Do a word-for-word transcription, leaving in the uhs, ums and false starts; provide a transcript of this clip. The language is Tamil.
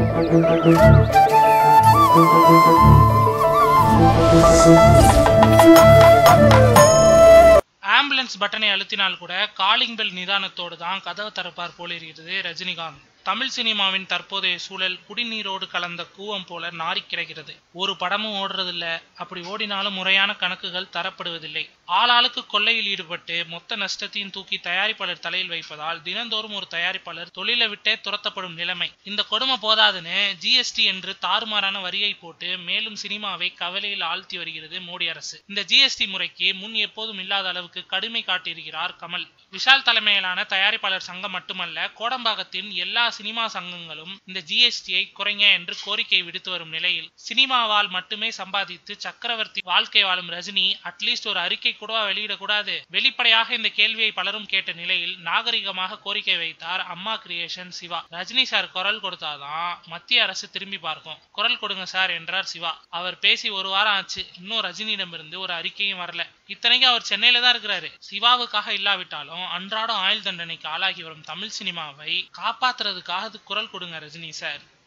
ஆம்புலன்ஸ் பட்டனை அழுத்தினால் கூட காலிங் பெல் நிதானத்தோடு தான் கதவு திறப்பார் போலிருக்கிறது ரஜினிகாந்த். தமிழ் சினிமாவின் தற்போதைய சூழல் குடிநீரோடு கலந்த கூவம் போல நாறி கிடக்கிறது. ஒரு படமும் ஓடுறதில்ல, அப்படி ஓடினாலும் முறையான கணக்குகள் தரப்படுவதில்லை. ஆளாளுக்கு கொள்ளையில் ஈடுபட்டு மொத்த நஷ்டத்தையும் தூக்கி தயாரிப்பாளர் தலையில் வைப்பதால் தினந்தோறும் ஒரு தயாரிப்பாளர் தொழிலை விட்டே துரத்தப்படும் நிலைமை. இந்த கொடுமை போதாதுன்னு ஜிஎஸ்டி என்று தாறுமாறான வரியை போட்டு மேலும் சினிமாவை கவலையில் ஆழ்த்தி வருகிறது மோடி அரசு. இந்த ஜிஎஸ்டி முறைக்கு முன் எப்போதும் இல்லாத அளவுக்கு கடுமை காட்டியிருக்கிறார் கமல். விஷால் தலைமையிலான தயாரிப்பாளர் சங்கம் மட்டுமல்ல, கோடம்பாக்கத்தின் எல்லா சினிமா சங்கங்களும் இந்த ஜிஎஸ்டியை குறைங்க என்று கோரிக்கை விடுத்து வரும் நிலையில் சினிமாவால் மட்டுமே சம்பாதித்து சக்கரவர்த்தி வாழ்க்கை வாழும் ரஜினி அட்லீஸ்ட் ஒரு அறிக்கை கூடவா வெளியிடக்கூடாது? வெளிப்படையாக இந்த கேள்வியை பலரும் கேட்ட நிலையில் நாகரிகமாக கோரிக்கை வைத்தார் அம்மா கிரியேஷன் சிவா. ரஜினி சார் குரல் கொடுத்தாதான் மத்திய அரசு திரும்பி பார்க்கும். குரல் கொடுங்க சார் என்றார் சிவா. அவர் பேசி ஒரு வாரம் ஆச்சு, இன்னும் ரஜினியிடமிருந்து ஒரு அறிக்கையும் வரல. இத்தனைக்கு அவர் சென்னையில தான் இருக்கிறாரு. சிவாவுக்காக இல்லாவிட்டாலும் அன்றாடம் ஆயுள் தண்டனைக்கு ஆளாகி வரும் தமிழ் சினிமாவை காப்பாற்றுறதுக்காக குரல் கொடுங்க ரஜினி சார்.